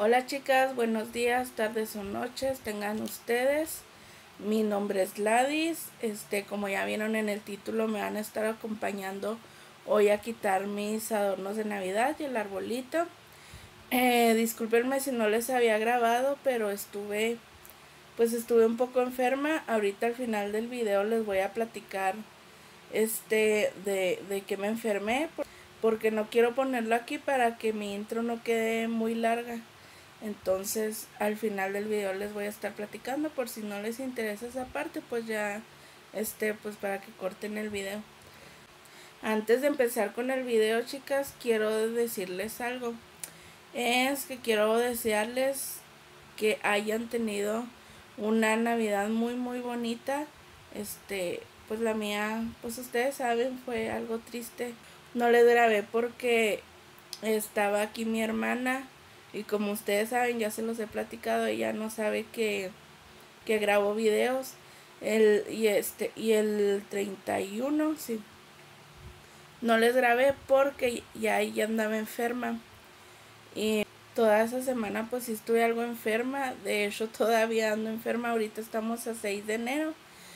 Hola chicas, buenos días, tardes o noches tengan ustedes. Mi nombre es Gladys. Como ya vieron en el título, me van a estar acompañando hoy a quitar mis adornos de Navidad y el arbolito. Discúlpenme si no les había grabado, pero estuve un poco enferma. Ahorita al final del video les voy a platicar de que me enfermé, porque no quiero ponerlo aquí para que mi intro no quede muy larga. Entonces al final del video les voy a estar platicando, por si no les interesa esa parte, pues ya pues para que corten el video. Antes de empezar con el video, chicas, quiero decirles algo. Es que quiero desearles que hayan tenido una Navidad muy bonita. Pues la mía, pues ustedes saben, fue algo triste. No les grabé porque estaba aquí mi hermana, y como ustedes saben, ya se los he platicado, ella no sabe que grabo videos. Y el 31, sí, no les grabé porque ya ella andaba enferma. Y toda esa semana pues sí estuve algo enferma. De hecho todavía ando enferma. Ahorita estamos a 6 de enero.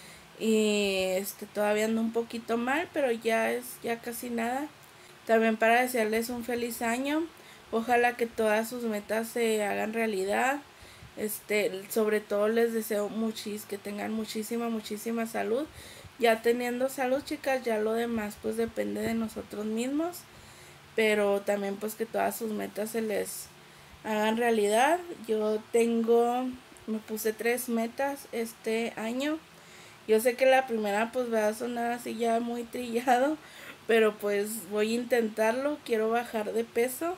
Y todavía ando un poquito mal, pero ya casi nada. También para desearles un feliz año. Ojalá que todas sus metas se hagan realidad. Sobre todo les deseo que tengan muchísima salud. Ya teniendo salud, chicas, ya lo demás pues depende de nosotros mismos. Pero también pues que todas sus metas se les hagan realidad. Me puse 3 metas este año. Yo sé que la primera pues va a sonar así ya muy trillado, pero pues voy a intentarlo. Quiero bajar de peso.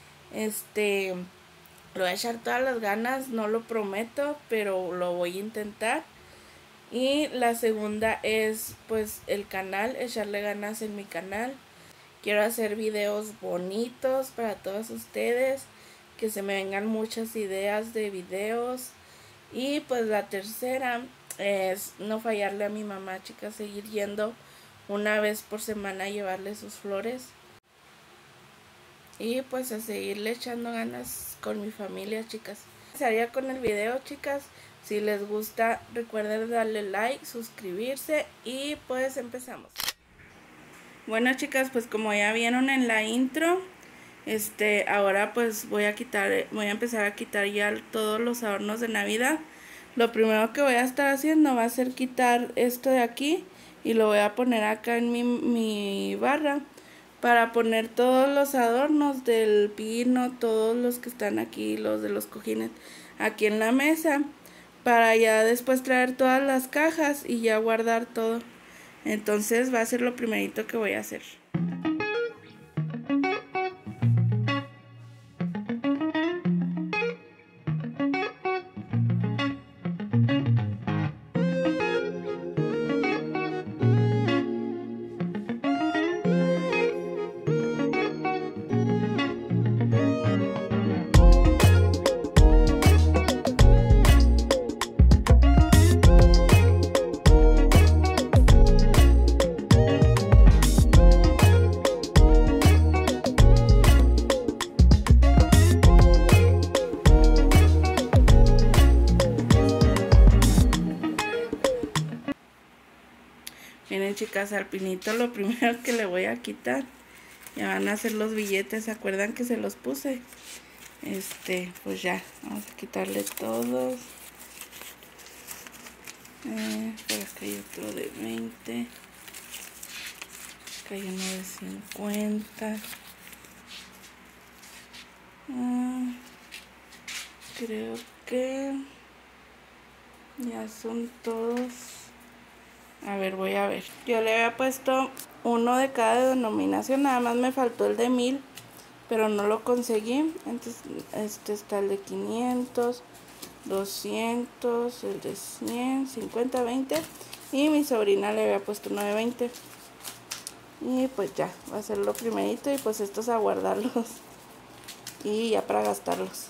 Le voy a echar todas las ganas, no lo prometo, pero lo voy a intentar. Y la segunda es pues el canal, echarle ganas en mi canal. Quiero hacer videos bonitos para todos ustedes, que se me vengan muchas ideas de videos. Y pues la tercera es no fallarle a mi mamá, chicas, seguir yendo una vez por semana a llevarle sus flores. Y pues a seguirle echando ganas con mi familia, chicas. Empezaría con el video, chicas. Si les gusta, recuerden darle like, suscribirse y pues empezamos. Bueno, chicas, pues como ya vieron en la intro, ahora pues voy a empezar a quitar ya todos los adornos de Navidad. Lo primero que voy a estar haciendo va a ser quitar esto de aquí y lo voy a poner acá en mi barra, para poner todos los adornos del pino, todos los que están aquí, los de los cojines, aquí en la mesa, para ya después traer todas las cajas y ya guardar todo. Entonces va a ser lo primerito que voy a hacer. Miren, chicas, al pinito lo primero que le voy a quitar, ya van a ser los billetes. ¿Se acuerdan que se los puse? Pues ya, vamos a quitarle todos. Por acá hay otro de 20. Acá hay uno de 50. Creo que ya son todos. A ver, voy a ver. Yo le había puesto uno de cada denominación, nada más me faltó el de 1000, pero no lo conseguí. Entonces, está el de 500, 200, el de 100, 50, 20. Y mi sobrina le había puesto uno de 20. Y pues ya, va a ser lo primerito. Y pues estos a guardarlos. Y ya para gastarlos.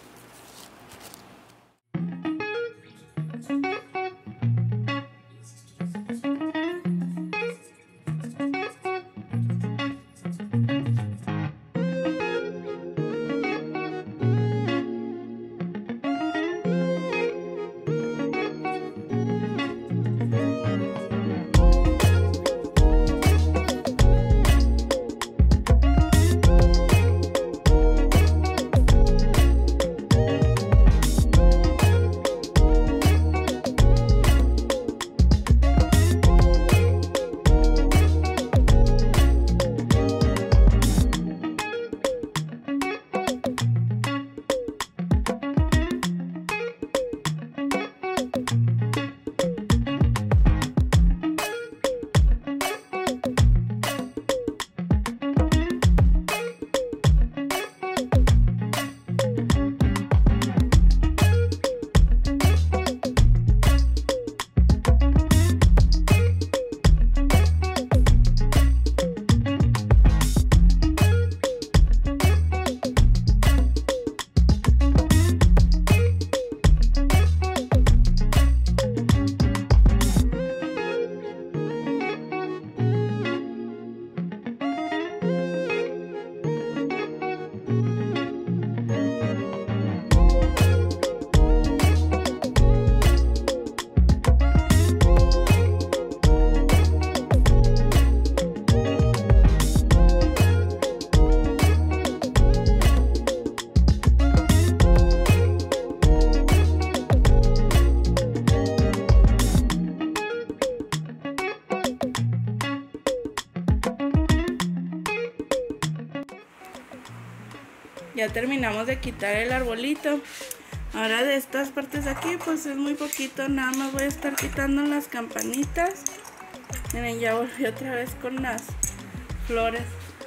Ya terminamos de quitar el arbolito. Ahora de estas partes de aquí pues es muy poquito, nada más voy a estar quitando las campanitas. Miren, ya volví otra vez con las flores.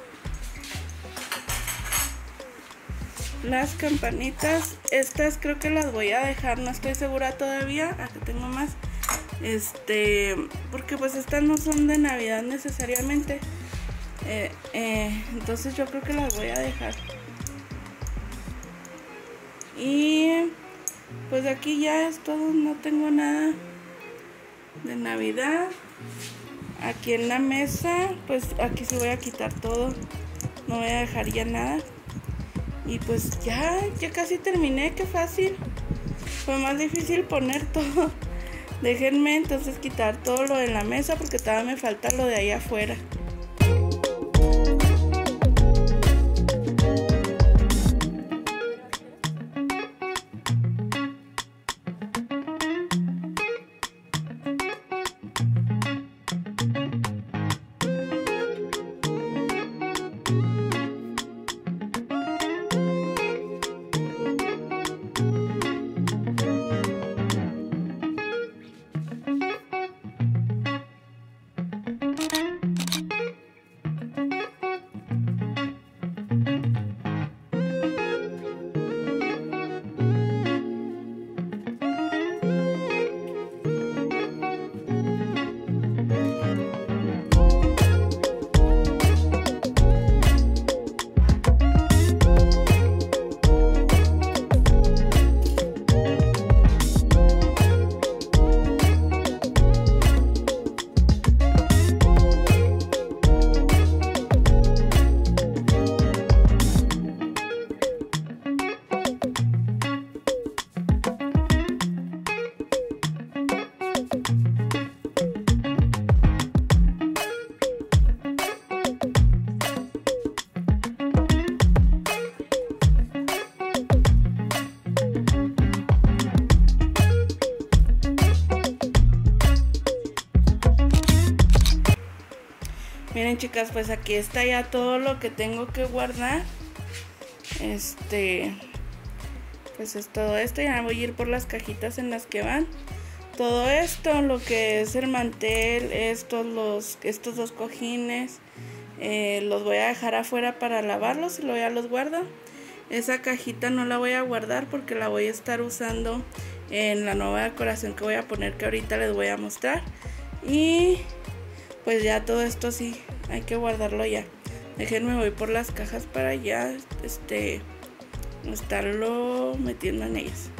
Las campanitas, estas creo que las voy a dejar, no estoy segura todavía. Aquí tengo más. Porque pues estas no son de Navidad necesariamente. Entonces yo creo que las voy a dejar. Y pues aquí ya es todo, no tengo nada de Navidad. Aquí en la mesa, pues aquí sí voy a quitar todo, no voy a dejar ya nada. Y pues ya casi terminé, qué fácil. Fue más difícil poner todo. Déjenme entonces quitar todo lo de la mesa porque todavía me falta lo de ahí afuera. Miren, chicas, pues aquí está ya todo lo que tengo que guardar. Pues es todo esto. Ya voy a ir por las cajitas en las que van. Todo esto, lo que es el mantel, estos dos cojines, los voy a dejar afuera para lavarlos y luego ya los guardo. Esa cajita no la voy a guardar porque la voy a estar usando en la nueva decoración que voy a poner, que ahorita les voy a mostrar. Y pues ya todo esto sí, hay que guardarlo ya. Déjenme, voy por las cajas para ya estarlo metiendo en ellas.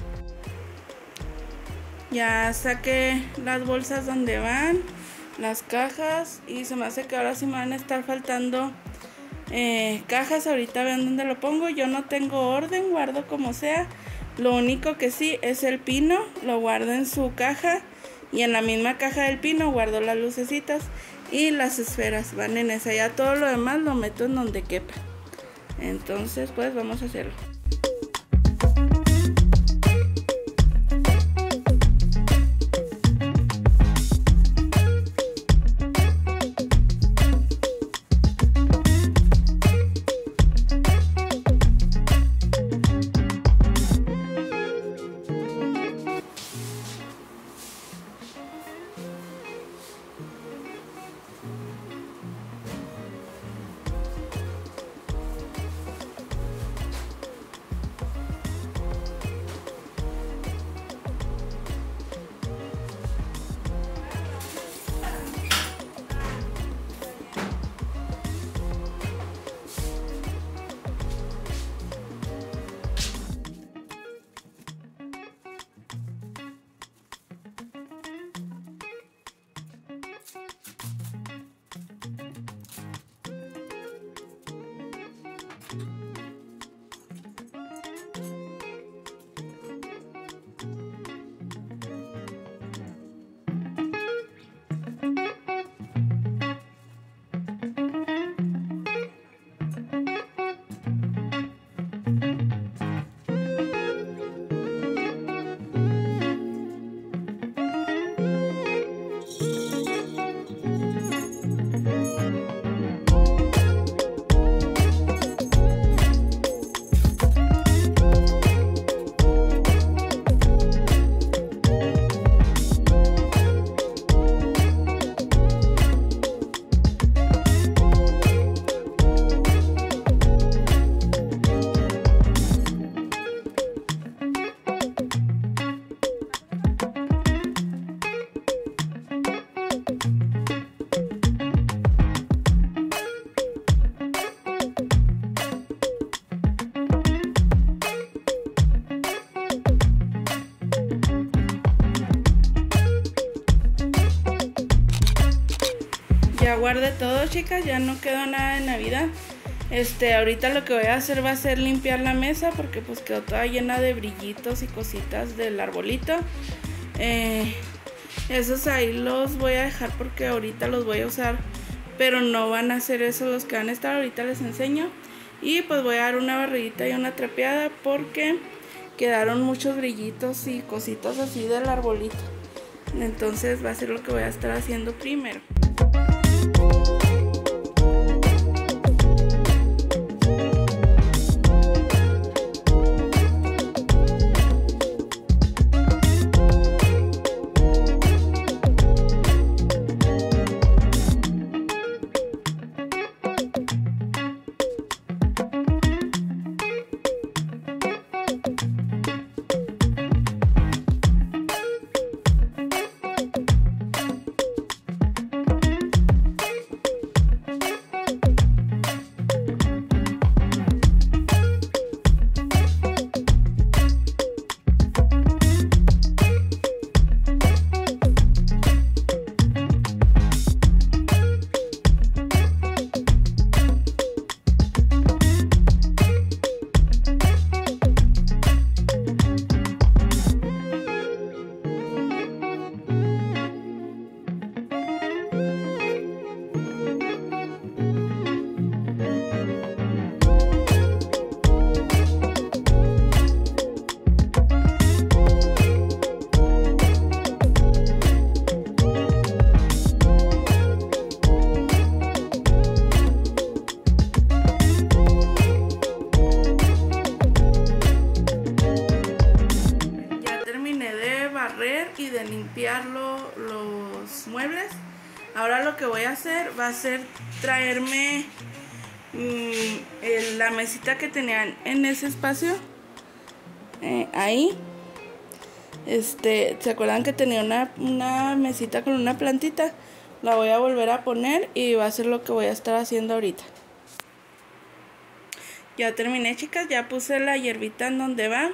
Ya saqué las bolsas donde van las cajas y se me hace que ahora sí me van a estar faltando cajas. Ahorita vean dónde lo pongo. Yo no tengo orden, guardo como sea. Lo único que sí es el pino, lo guardo en su caja y en la misma caja del pino guardo las lucecitas y las esferas van en esa. Ya todo lo demás lo meto en donde quepa. Entonces pues vamos a hacerlo. guardé todo, chicas, ya no quedó nada de Navidad. Ahorita lo que voy a hacer va a ser limpiar la mesa porque pues quedó toda llena de brillitos y cositas del arbolito. Esos ahí los voy a dejar porque ahorita los voy a usar, pero no van a ser esos los que van a estar, ahorita les enseño. Y pues voy a dar una barridita y una trapeada porque quedaron muchos brillitos y cositas así del arbolito. Entonces va a ser lo que voy a estar haciendo primero. Y de limpiar los muebles. Ahora lo que voy a hacer va a ser traerme la mesita que tenían en ese espacio, ahí. ¿Se acuerdan que tenía una mesita con una plantita? La voy a volver a poner y va a ser lo que voy a estar haciendo ahorita. Ya terminé, chicas, ya puse la hierbita en donde va.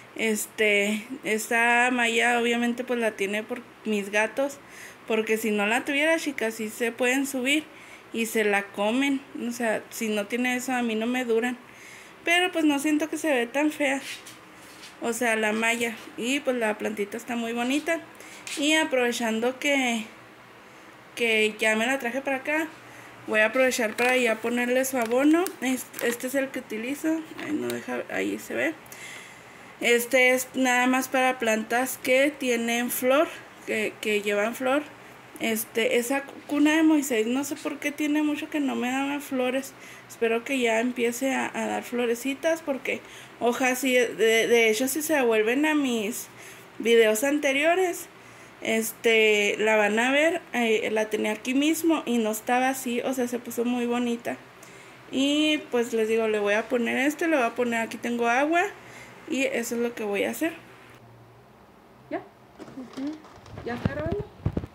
Esta malla obviamente pues la tiene por mis gatos, porque si no la tuviera, chicas, sí se pueden subir y se la comen. O sea, si no tiene eso a mí no me duran, pero pues no siento que se ve tan fea, o sea, la malla. Y pues la plantita está muy bonita. Y aprovechando que ya me la traje para acá, voy a aprovechar para ya ponerle su abono. Este es el que utilizo, ahí, no deja, ahí se ve. Este es nada más para plantas que tienen flor, que llevan flor. Esa cuna de Moisés, no sé por qué tiene mucho que no me dan flores. Espero que ya empiece a dar florecitas, porque hojas, sí, de hecho si se vuelven a mis videos anteriores, la van a ver. La tenía aquí mismo y no estaba así, o sea, se puso muy bonita. Y pues les digo, le voy a poner le voy a poner, aquí tengo agua. Y eso es lo que voy a hacer. ¿Ya? ¿Ya está grabando?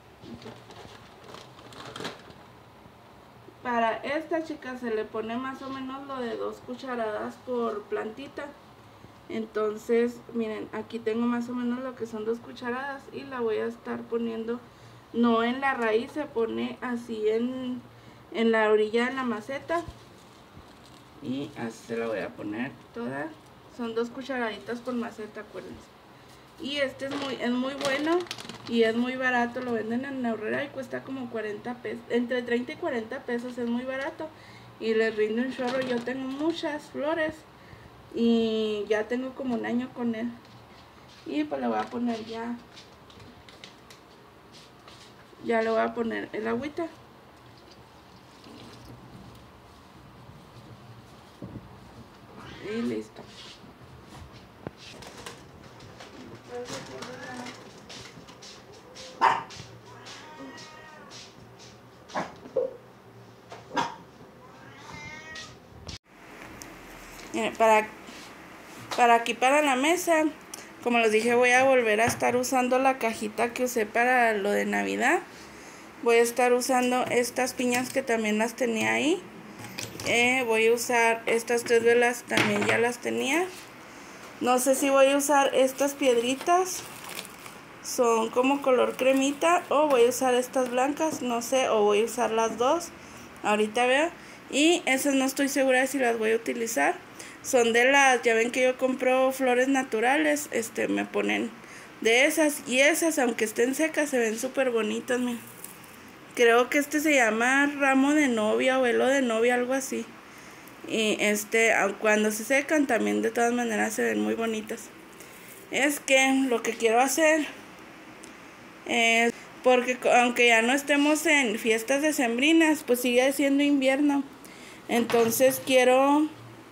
Para esta, chica, se le pone más o menos lo de 2 cucharadas por plantita. Entonces, miren, aquí tengo más o menos lo que son 2 cucharadas. Y la voy a estar poniendo, no en la raíz, se pone así en la orilla de la maceta. Y así se la voy a poner toda. Son 2 cucharaditas por maceta, acuérdense. Y es muy bueno y es muy barato. Lo venden en la Aurrera y cuesta como 40 pesos. Entre 30 y 40 pesos, es muy barato. Y les rinde un chorro. Yo tengo muchas flores y ya tengo como 1 año con él. Y pues le voy a poner ya le voy a poner el agüita. Y listo. Para aquí, para la mesa, como les dije, voy a volver a estar usando la cajita que usé para lo de Navidad. Voy a estar usando estas piñas que también las tenía ahí. Voy a usar estas 3 velas, también ya las tenía. No sé si voy a usar estas piedritas. son como color cremita, o voy a usar estas blancas, no sé, o voy a usar las dos, ahorita veo. Y esas no estoy segura de si las voy a utilizar. Son de las, ya ven que yo compro flores naturales, me ponen de esas, y esas aunque estén secas se ven súper bonitas, miren. Creo que se llama ramo de novia o velo de novia, algo así. Y cuando se secan también de todas maneras se ven muy bonitas. Es que lo que quiero hacer es, porque aunque ya no estemos en fiestas decembrinas, pues sigue siendo invierno. Entonces quiero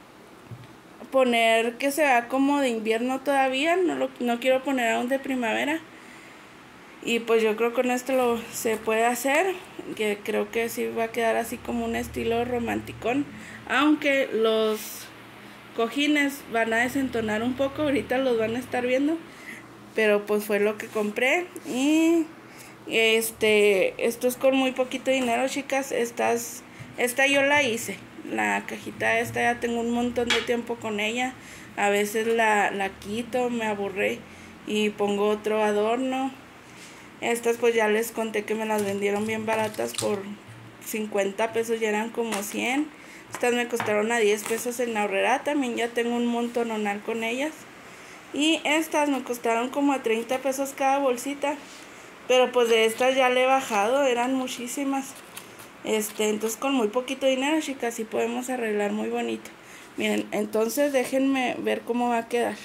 poner que se vea como de invierno todavía, no quiero poner aún de primavera. Y pues yo creo que con esto se puede hacer, que creo que sí va a quedar así como un estilo romanticón. Aunque los cojines van a desentonar un poco, ahorita los van a estar viendo. Pero pues fue lo que compré. Y esto es con muy poquito dinero, chicas. Esta yo la hice. La cajita esta ya tengo un montón de tiempo con ella. A veces la quito, me aburré y pongo otro adorno. Estas pues ya les conté que me las vendieron bien baratas por 50 pesos, ya eran como 100. Estas me costaron a 10 pesos en la Aurrera, también ya tengo un montononal con ellas. Y estas me costaron como a 30 pesos cada bolsita. Pero pues de estas ya le he bajado, eran muchísimas. Entonces con muy poquito dinero, chicas, sí podemos arreglar muy bonito. Miren, entonces déjenme ver cómo va a quedar.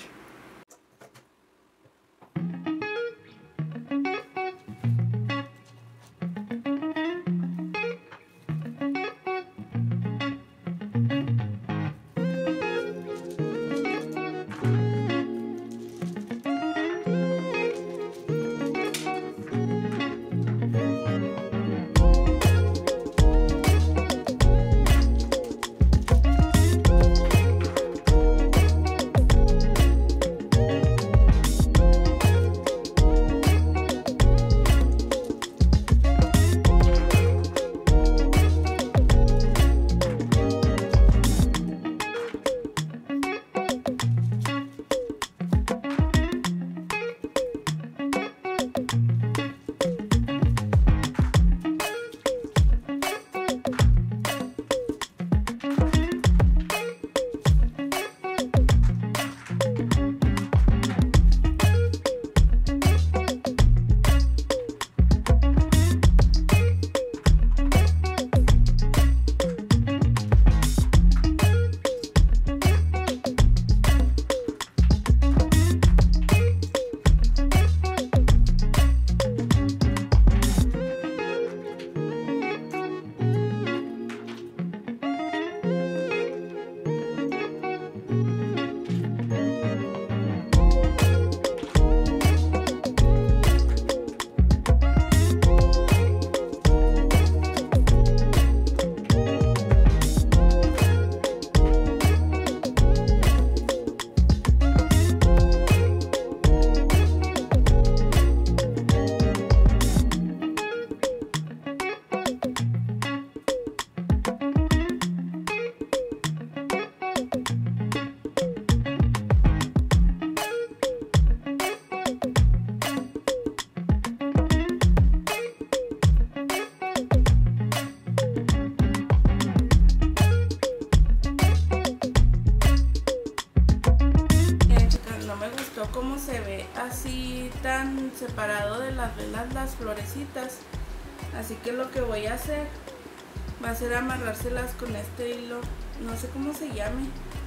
Cómo se ve así tan separado de las velas las florecitas, así que lo que voy a hacer va a ser amarrárselas con este hilo, no sé cómo se llame.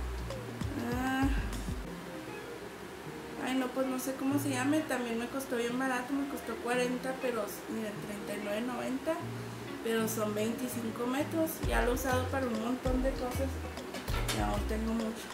Ay no, pues no sé cómo se llame. También me costó bien barato, me costó 40, pero miren, 39.90, pero son 25 metros. Ya lo he usado para un montón de cosas y aún tengo mucho.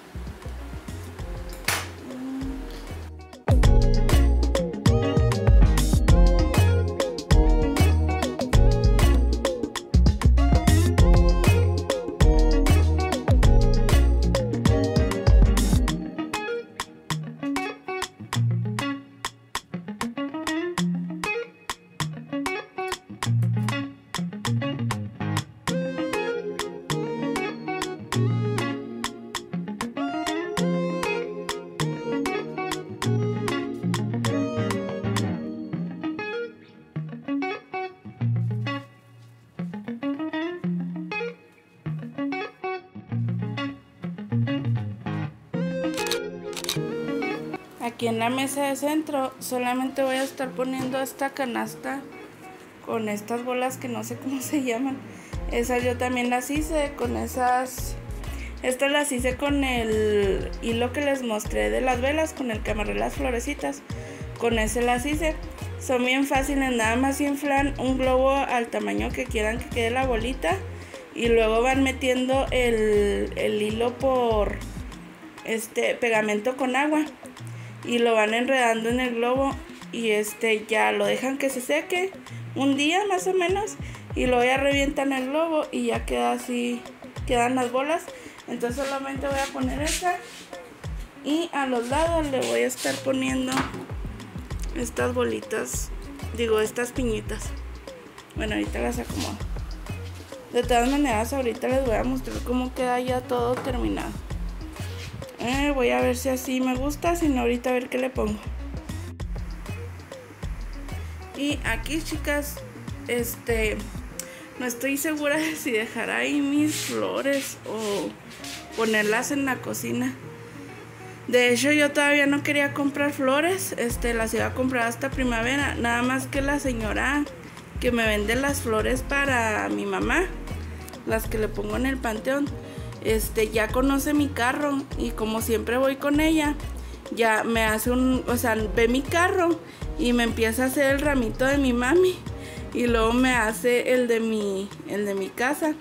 aquí en la mesa de centro solamente voy a estar poniendo esta canasta con estas bolas que no sé cómo se llaman. Esas yo también las hice con esas. Estas las hice con el hilo que les mostré de las velas, con el que amarré las florecitas. Con ese las hice. Son bien fáciles, nada más inflan un globo al tamaño que quieran que quede la bolita. Y luego van metiendo el hilo por pegamento con agua. Y lo van enredando en el globo. Y ya lo dejan que se seque un día más o menos. Y luego ya revientan el globo y ya queda así, quedan las bolas. Entonces solamente voy a poner esta y a los lados le voy a estar poniendo estas bolitas, estas piñitas. Bueno, ahorita las acomodo. De todas maneras, ahorita les voy a mostrar cómo queda ya todo terminado. Voy a ver si así me gusta, si no ahorita a ver qué le pongo. Y aquí, chicas, no estoy segura de si dejar ahí mis flores o ponerlas en la cocina. De hecho, yo todavía no quería comprar flores, las iba a comprar hasta primavera. Nada más que la señora que me vende las flores para mi mamá, las que le pongo en el panteón, ya conoce mi carro y como siempre voy con ella, ya me hace ve mi carro y me empieza a hacer el ramito de mi mami. Y luego me hace el de mi casa.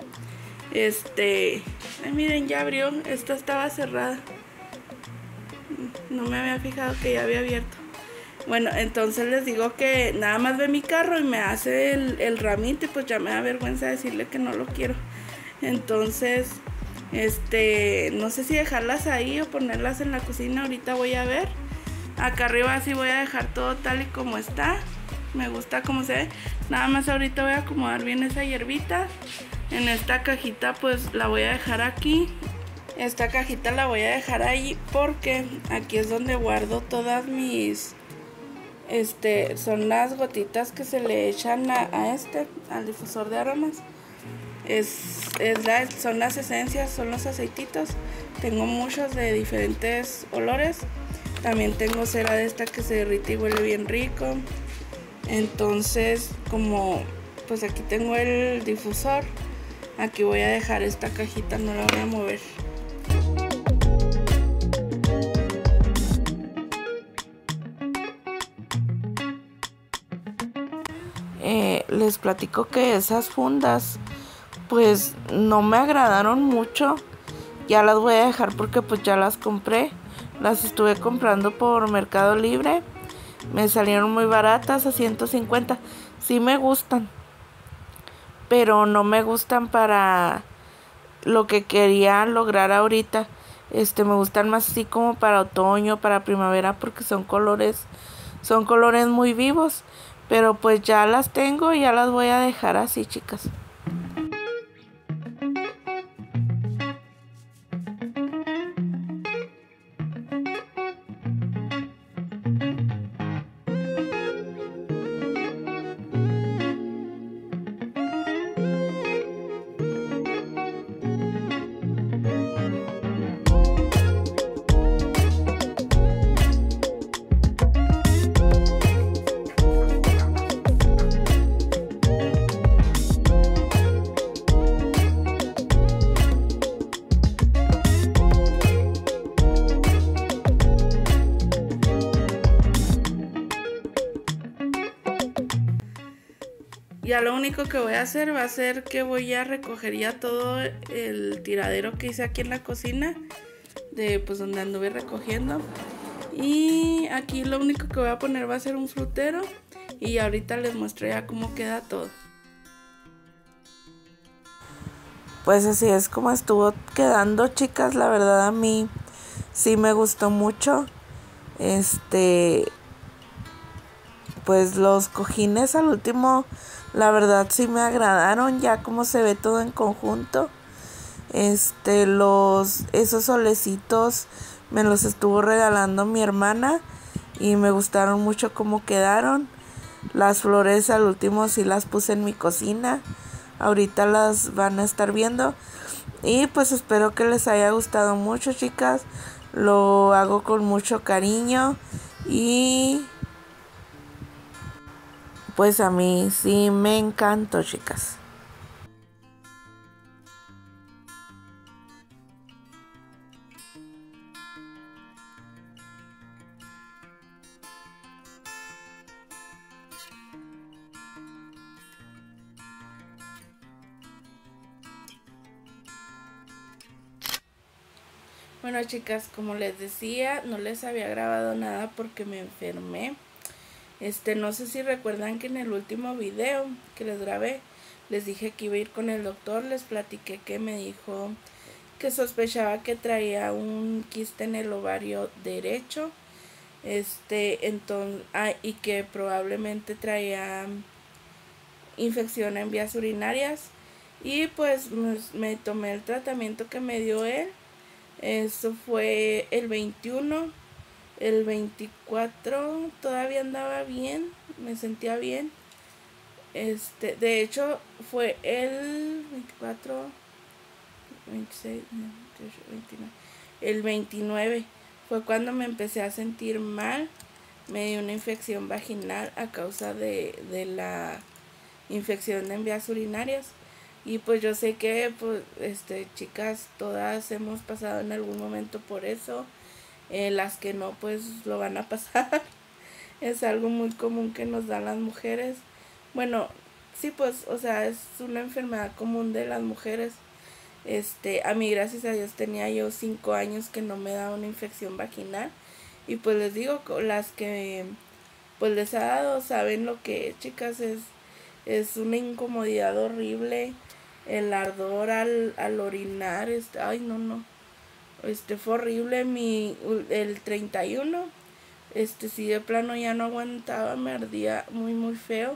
Miren, ya abrió. Esta estaba cerrada. No me había fijado que ya había abierto. Bueno, entonces les digo que nada más ve mi carro y me hace el ramito. Y pues ya me da vergüenza decirle que no lo quiero. Entonces, no sé si dejarlas ahí o ponerlas en la cocina. Ahorita voy a ver. Acá arriba sí voy a dejar todo tal y como está. Me gusta cómo se ve. Nada más ahorita voy a acomodar bien esa hierbita. En esta cajita pues la voy a dejar aquí. Esta cajita la voy a dejar ahí porque aquí es donde guardo todas mis... son las gotitas que se le echan al difusor de aromas. Son las esencias, son los aceititos. Tengo muchos de diferentes olores. También tengo cera de esta que se derrite y huele bien rico. Entonces, como pues aquí tengo el difusor, aquí voy a dejar esta cajita, no la voy a mover. Les platico que esas fundas pues no me agradaron mucho. Ya las voy a dejar porque pues ya las compré. Las estuve comprando por Mercado Libre. Me salieron muy baratas, a 150. Sí me gustan, pero no me gustan para lo que quería lograr ahorita. Me gustan más así como para otoño, para primavera, porque son colores muy vivos. Pero pues ya las tengo y ya las voy a dejar así, chicas. Ya lo único que voy a hacer va a ser que voy a recoger ya todo el tiradero que hice aquí en la cocina, de pues donde anduve recogiendo. Y aquí lo único que voy a poner va a ser un frutero y ahorita les muestro ya cómo queda todo. Pues así es como estuvo quedando, chicas. La verdad a mí sí me gustó mucho. Pues los cojines al último, la verdad sí me agradaron, ya como se ve todo en conjunto. Esos solecitos me los estuvo regalando mi hermana y me gustaron mucho cómo quedaron. Las flores al último sí las puse en mi cocina. Ahorita las van a estar viendo. Y pues espero que les haya gustado mucho, chicas. Lo hago con mucho cariño. Y pues a mí sí me encantó, chicas. Bueno, chicas, como les decía, no les había grabado nada porque me enfermé. No sé si recuerdan que en el último video que les grabé, les dije que iba a ir con el doctor, les platiqué que me dijo que sospechaba que traía un quiste en el ovario derecho, entonces, y que probablemente traía infección en vías urinarias. Y pues me tomé el tratamiento que me dio él. Eso fue el 21. El 24 todavía andaba bien, me sentía bien. De hecho, fue el 24, 26, 28, 29. El 29 fue cuando me empecé a sentir mal. Me dio una infección vaginal a causa de la infección en vías urinarias. Y pues yo sé que, pues, chicas, todas hemos pasado en algún momento por eso. Las que no, pues lo van a pasar. Es algo muy común que nos dan las mujeres. Bueno, sí, pues, o sea, es una enfermedad común de las mujeres. A mí, gracias a Dios, tenía yo 5 años que no me da una infección vaginal. Y pues les digo, las que pues les ha dado, saben lo que es, chicas, es una incomodidad horrible. El ardor al orinar, ay, no, no. Fue horrible el 31. Sí, de plano ya no aguantaba, me ardía muy, muy feo.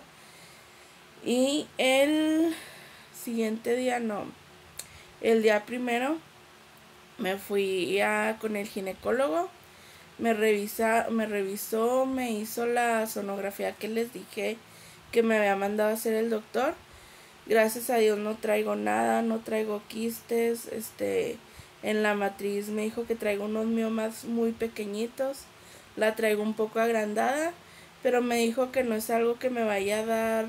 Y el siguiente día, no, el día primero me fui con el ginecólogo, me revisó, me hizo la sonografía que les dije que me había mandado a hacer el doctor. Gracias a Dios no traigo nada, no traigo quistes. En la matriz me dijo que traigo unos miomas muy pequeñitos, la traigo un poco agrandada, pero me dijo que no es algo que me vaya a dar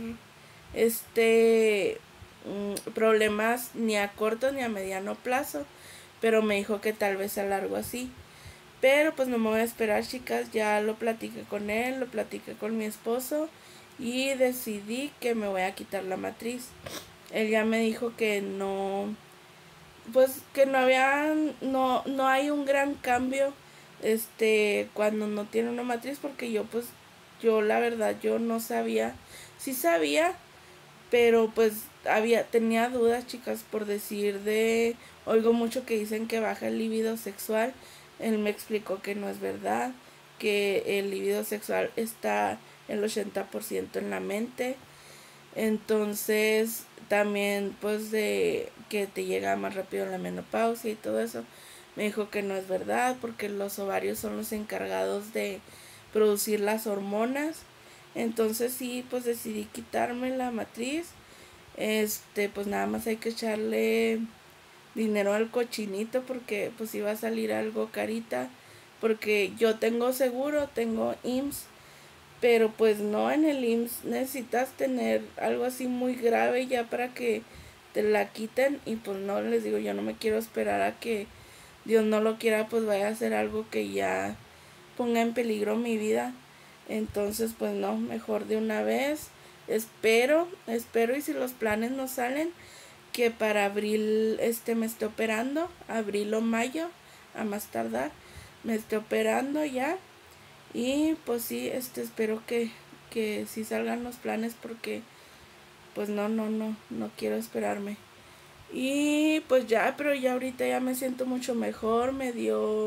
problemas ni a corto ni a mediano plazo, pero me dijo que tal vez a largo así. Pero pues no me voy a esperar, chicas, ya lo platiqué con él, lo platiqué con mi esposo y decidí que me voy a quitar la matriz. Él ya me dijo que no, pues que no hay un gran cambio cuando no tiene una matriz, porque yo la verdad yo no sabía, sí sabía, pero pues tenía dudas, chicas, por decir oigo mucho que dicen que baja el libido sexual. Él me explicó que no es verdad, que el libido sexual está el 80% en la mente. Entonces también pues de que te llega más rápido la menopausia y todo eso, me dijo que no es verdad, porque los ovarios son los encargados de producir las hormonas. Entonces sí, pues decidí quitarme la matriz. Pues nada más hay que echarle dinero al cochinito, porque pues iba a salir algo carita, porque yo tengo seguro, tengo IMSS, pero pues no, en el IMSS necesitas tener algo así muy grave ya para que te la quiten. Y pues no, les digo, yo no me quiero esperar a que Dios no lo quiera, pues vaya a hacer algo que ya ponga en peligro mi vida. Entonces pues no, mejor de una vez. Espero, y si los planes no salen, que para abril me esté operando, abril o mayo, a más tardar, me esté operando ya. Y pues sí, espero que sí salgan los planes, porque pues no quiero esperarme. Y pues ya, pero ya ahorita ya me siento mucho mejor. Me dio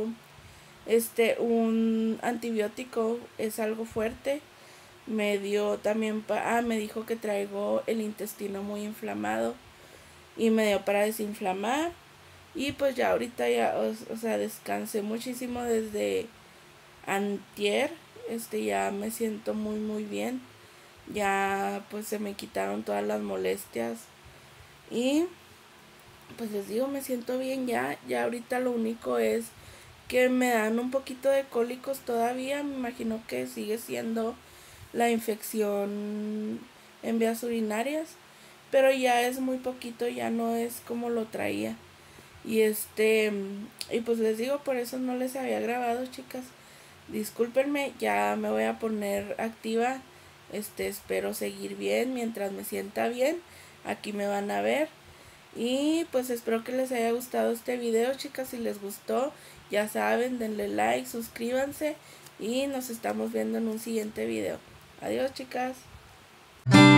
un antibiótico, es algo fuerte. Me dio también me dijo que traigo el intestino muy inflamado y me dio para desinflamar. Y pues ya ahorita ya, o sea, descansé muchísimo desde antier. Ya me siento muy muy bien. Ya pues se me quitaron todas las molestias. Y pues les digo, me siento bien ya. Ya ahorita lo único es que me dan un poquito de cólicos todavía. Me imagino que sigue siendo la infección en vías urinarias, pero ya es muy poquito, ya no es como lo traía. Y y pues les digo, por eso no les había grabado, chicas. Discúlpenme, ya me voy a poner activa. Espero seguir bien mientras me sienta bien. Aquí me van a ver. Y pues espero que les haya gustado este video, chicas. Si les gustó, ya saben, denle like, suscríbanse y nos estamos viendo en un siguiente video. Adiós, chicas.